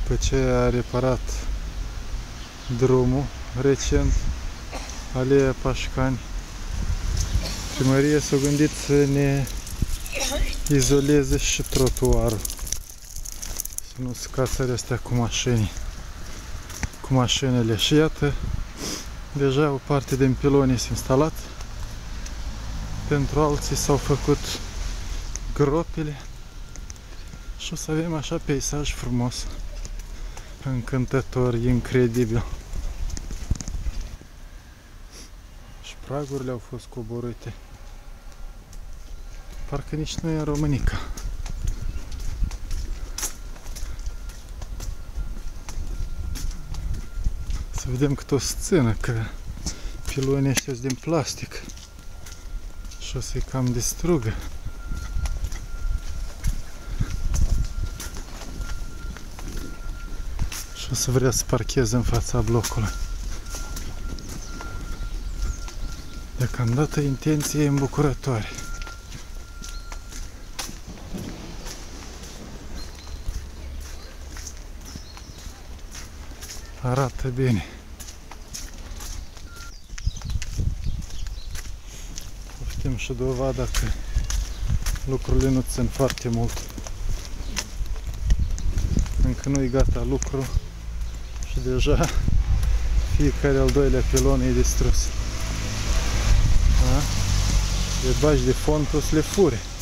După ce a reparat drumul recent, aleea Pașcani, primăria s-a gândit să ne izoleze și trotuarul, să nu scațări astea cu mașinile. Și iată, deja o parte din piloni este instalat, pentru alții s-au făcut gropile și o să avem așa peisaj frumos, încântător, incredibil. Și pragurile au fost coborâte. Parcă nici nu e în Românica. Să vedem cât o să țină, că pilonii ăștia sunt din plastic și o să-i cam distrugă. Și o să vrea să parcheze în fața blocului. Deocamdată intenția e îmbucurătoare. Arată bine. Poftim și dovada că lucrurile nu țin foarte mult. Încă nu-i gata lucru și deja fiecare al doilea pilon e distrus. Le bagi de fond, o să le fure.